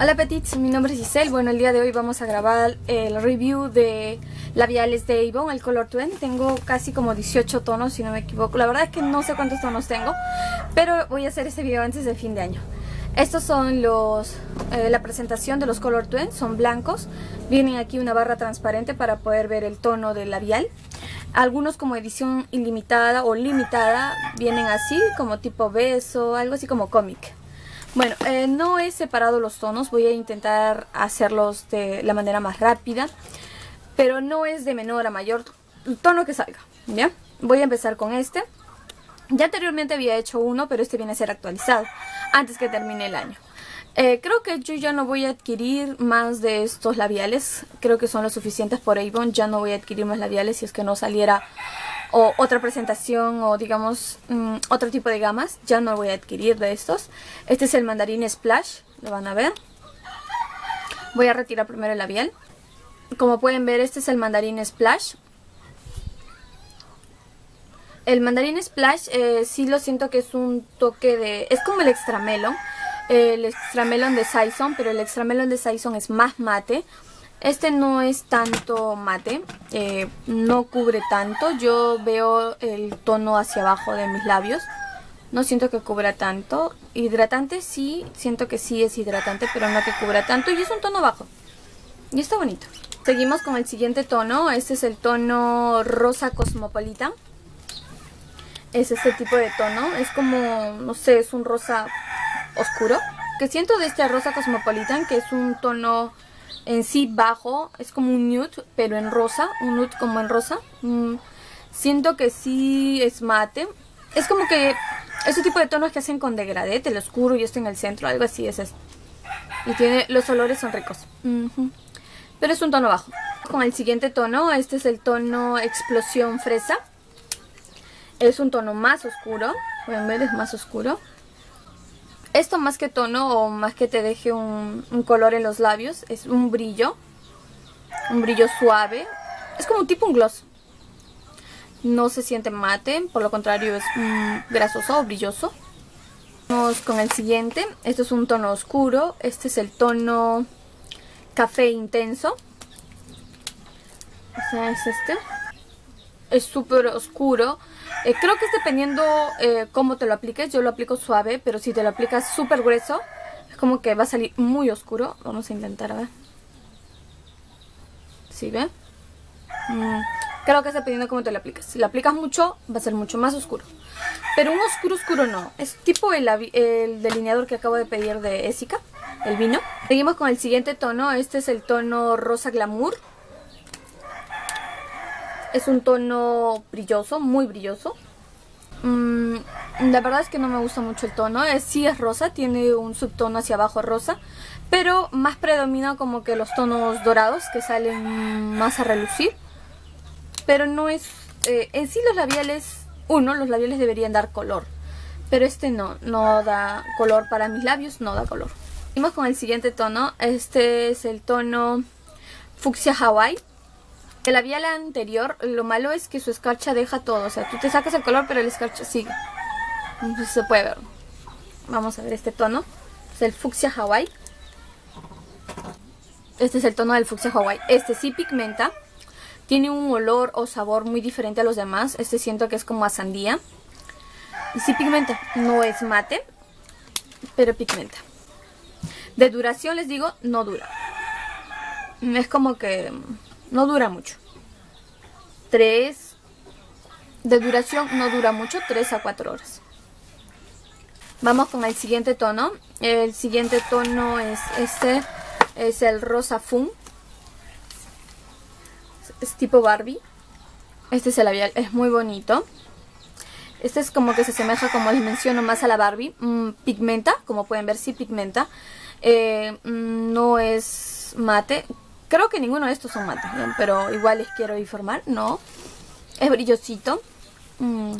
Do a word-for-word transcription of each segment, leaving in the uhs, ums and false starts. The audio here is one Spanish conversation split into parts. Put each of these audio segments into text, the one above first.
Hola Petits, mi nombre es Giselle. Bueno, el día de hoy vamos a grabar el review de labiales de Avon, el Color veinte. Tengo casi como dieciocho tonos, si no me equivoco. La verdad es que no sé cuántos tonos tengo, pero voy a hacer este video antes del fin de año. Estos son los eh, la presentación de los Color veinte, son blancos. Vienen aquí una barra transparente para poder ver el tono del labial. Algunos como edición ilimitada o limitada vienen así, como tipo beso, algo así como cómic. Bueno, eh, no he separado los tonos, voy a intentar hacerlos de la manera más rápida, pero no es de menor a mayor el tono que salga, ¿ya? Voy a empezar con este. Ya anteriormente había hecho uno, pero este viene a ser actualizado antes que termine el año. Eh, creo que yo ya no voy a adquirir más de estos labiales, creo que son los suficientes por Avon. Ya no voy a adquirir más labiales si es que no saliera o otra presentación o digamos mmm, otro tipo de gamas. Ya no voy a adquirir de estos. Este es el Mandarin Splash, lo van a ver. Voy a retirar primero el labial. Como pueden ver, este es el Mandarin Splash. El Mandarin Splash eh, sí lo siento que es un toque de... es como el Extra Melon. El Extra Melon de Saison, pero el Extra Melon de Saison es más mate. Este no es tanto mate, eh, no cubre tanto. Yo veo el tono hacia abajo de mis labios. No siento que cubra tanto. Hidratante sí, siento que sí es hidratante, pero no que cubra tanto. Y es un tono bajo. Y está bonito. Seguimos con el siguiente tono. Este es el tono Rosa Cosmopolitan. Es este tipo de tono. Es como, no sé, es un rosa oscuro. Que siento de este Rosa Cosmopolitan, que es un tono en sí bajo, es como un nude, pero en rosa, un nude como en rosa. Mm, siento que sí es mate. Es como que ese tipo de tonos que hacen con degradé, el oscuro y esto en el centro, algo así es esto. Y tiene, los olores son ricos. Uh-huh. Pero es un tono bajo. Con el siguiente tono, este es el tono Explosión Fresa. Es un tono más oscuro, pueden ver, es más oscuro. Esto más que tono o más que te deje un, un color en los labios, es un brillo, un brillo suave. Es como un tipo un gloss. No se siente mate, por lo contrario es mm, grasoso o brilloso. Vamos con el siguiente. Este es un tono oscuro, este es el tono Café Intenso. O sea, es este. Es súper oscuro. Eh, creo que es dependiendo eh, cómo te lo apliques. Yo lo aplico suave, pero si te lo aplicas súper grueso, es como que va a salir muy oscuro. Vamos a intentar, a ver. ¿Sí ven? Mm, creo que es dependiendo cómo te lo apliques. Si lo aplicas mucho, va a ser mucho más oscuro. Pero un oscuro oscuro no. Es tipo el, el delineador que acabo de pedir de Essica, el vino. Seguimos con el siguiente tono. Este es el tono Rosa Glamour. Es un tono brilloso, muy brilloso. Mm, la verdad es que no me gusta mucho el tono. Es, sí es rosa, tiene un subtono hacia abajo rosa, pero más predomina como que los tonos dorados que salen más a relucir. Pero no es... Eh, en sí los labiales, uno, los labiales deberían dar color. Pero este no, no da color para mis labios, no da color. Seguimos con el siguiente tono. Este es el tono Fucsia Hawaii. El labial anterior, lo malo es que su escarcha deja todo. O sea, tú te sacas el color, pero el escarcha sigue. Entonces se puede ver. Vamos a ver este tono. Es el Fucsia Hawaii. Este es el tono del Fucsia Hawaii. Este sí pigmenta. Tiene un olor o sabor muy diferente a los demás. Este siento que es como a sandía. Y sí pigmenta. No es mate, pero pigmenta. De duración, les digo, no dura. Es como que... no dura mucho. tres de duración no dura mucho, tres a cuatro horas. Vamos con el siguiente tono. El siguiente tono es este. Es el Rosa Fun. Es tipo Barbie. Este es el labial, es muy bonito. Este es como que se asemeja, como les menciono, más a la Barbie. Mm, pigmenta, como pueden ver, sí pigmenta. Eh, no es mate. Creo que ninguno de estos son mate, ¿bien? Pero igual les quiero informar, no. Es brillosito. Mm.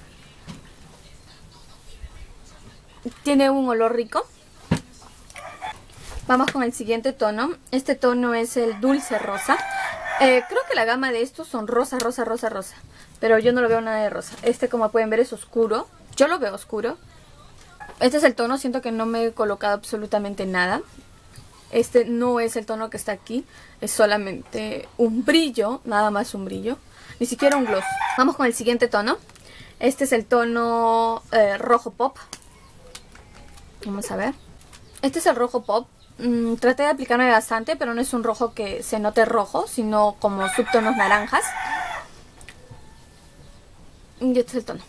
Tiene un olor rico. Vamos con el siguiente tono. Este tono es el Dulce Rosa. Eh, creo que la gama de estos son rosa, rosa, rosa, rosa. Pero yo no lo veo nada de rosa. Este, como pueden ver, es oscuro. Yo lo veo oscuro. Este es el tono, siento que no me he colocado absolutamente nada. Este no es el tono que está aquí, es solamente un brillo, nada más un brillo, ni siquiera un gloss. Vamos con el siguiente tono. Este es el tono eh, rojo pop. Vamos a ver. Este es el rojo pop. Mm, traté de aplicarme bastante, pero no es un rojo que se note rojo, sino como subtonos naranjas. Y este es el tono.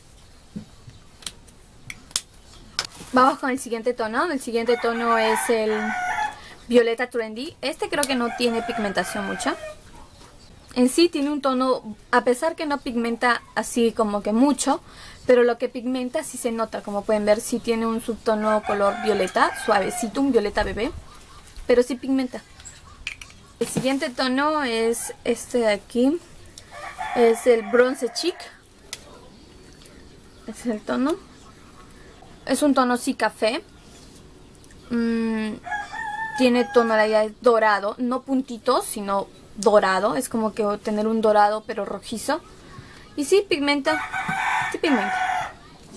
Vamos con el siguiente tono. El siguiente tono es el violeta trendy. Este creo que no tiene pigmentación mucha. En sí tiene un tono, a pesar que no pigmenta así como que mucho, pero lo que pigmenta sí se nota. Como pueden ver, sí tiene un subtono color violeta, suavecito, un violeta bebé, pero sí pigmenta. El siguiente tono es este de aquí. Es el bronce chic. Este es el tono. Es un tono sí café. Mm, tiene tonalidad dorado, no puntitos, sino dorado. Es como que tener un dorado pero rojizo. Y sí pigmenta. Sí pigmenta.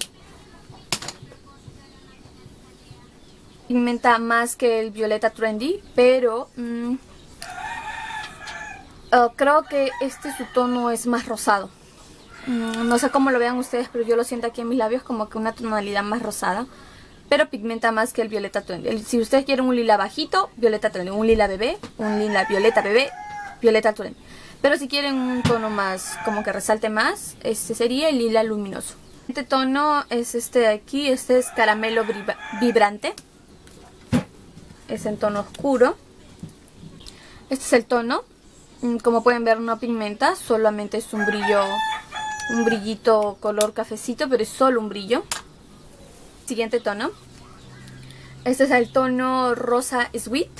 Pigmenta más que el violeta trendy, pero mmm, uh, creo que este su tono es más rosado. Mm, no sé cómo lo vean ustedes, pero yo lo siento aquí en mis labios como que una tonalidad más rosada. Pero pigmenta más que el violeta trendy. Si ustedes quieren un lila bajito, violeta trendy. Un lila bebé, un lila violeta bebé, violeta trendy. Pero si quieren un tono más, como que resalte más, este sería el lila luminoso. Este tono es este de aquí. Este es caramelo vibrante. Es en tono oscuro. Este es el tono. Como pueden ver, no pigmenta, solamente es un brillo, un brillito color cafecito, pero es solo un brillo. Siguiente tono. Este es el tono rosa sweet.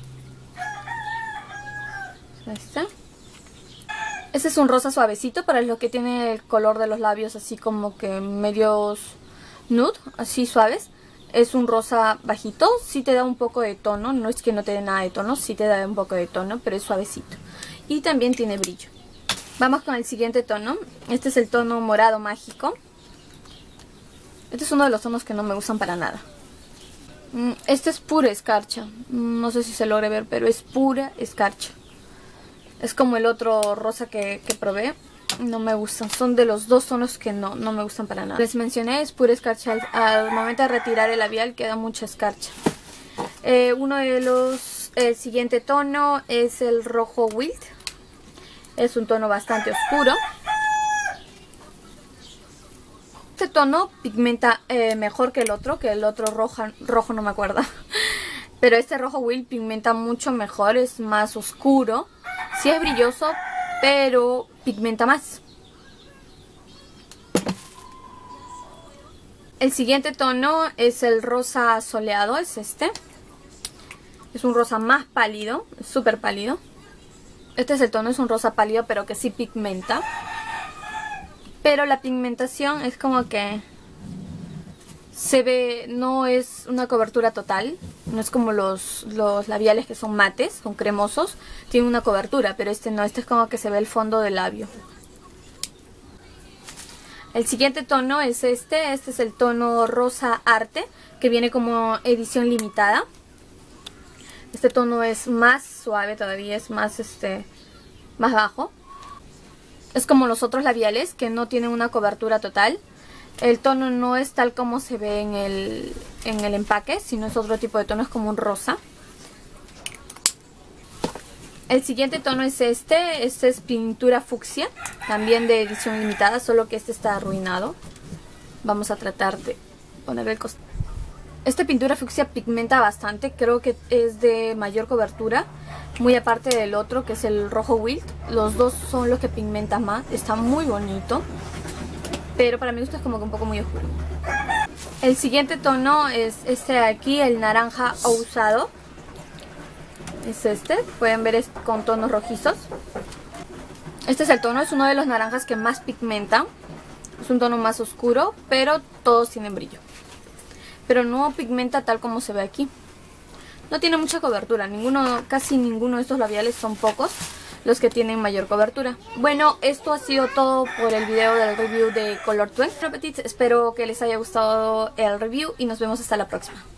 Ahí está. Este es un rosa suavecito, para lo que tiene el color de los labios así como que medios nude, así suaves. Es un rosa bajito, sí te da un poco de tono, no es que no te dé nada de tono, sí te da un poco de tono, pero es suavecito. Y también tiene brillo. Vamos con el siguiente tono. Este es el tono morado mágico. Este es uno de los tonos que no me gustan para nada. Este es pura escarcha. No sé si se logre ver, pero es pura escarcha. Es como el otro rosa que, que probé. No me gustan. Son de los dos tonos que no, no me gustan para nada. Les mencioné, es pura escarcha. Al, al momento de retirar el labial queda mucha escarcha. Eh, uno de los... El siguiente tono es el rojo wild. Es un tono bastante oscuro. Este tono pigmenta eh, mejor que el otro, que el otro rojo, rojo no me acuerdo. Pero este rojo wild pigmenta mucho mejor, es más oscuro. Sí es brilloso, pero pigmenta más. El siguiente tono es el rosa soleado, es este. Es un rosa más pálido, súper pálido. Este es el tono, es un rosa pálido, pero que sí pigmenta. Pero la pigmentación es como que se ve, no es una cobertura total. No es como los, los labiales que son mates, son cremosos. Tiene una cobertura, pero este no, este es como que se ve el fondo del labio. El siguiente tono es este, este es el tono rosa arte, que viene como edición limitada. Este tono es más suave todavía, es más, este, más bajo. Es como los otros labiales que no tienen una cobertura total. El tono no es tal como se ve en el, en el empaque, sino es otro tipo de tono, es como un rosa. El siguiente tono es este, este es pintura fucsia, también de edición limitada, solo que este está arruinado. Vamos a tratar de ponerle el costado. Esta pintura fucsia pigmenta bastante, creo que es de mayor cobertura, muy aparte del otro que es el rojo wild. Los dos son los que pigmentan más, está muy bonito, pero para mi gusto es como que un poco muy oscuro. El siguiente tono es este de aquí, el naranja usado. Es este, pueden ver, es con tonos rojizos. Este es el tono, es uno de los naranjas que más pigmentan. Es un tono más oscuro, pero todos tienen brillo. Pero no pigmenta tal como se ve aquí. No tiene mucha cobertura, ninguno, casi ninguno de estos labiales, son pocos los que tienen mayor cobertura. Bueno, esto ha sido todo por el video del review de Color Twenty. Espero que les haya gustado el review y nos vemos hasta la próxima.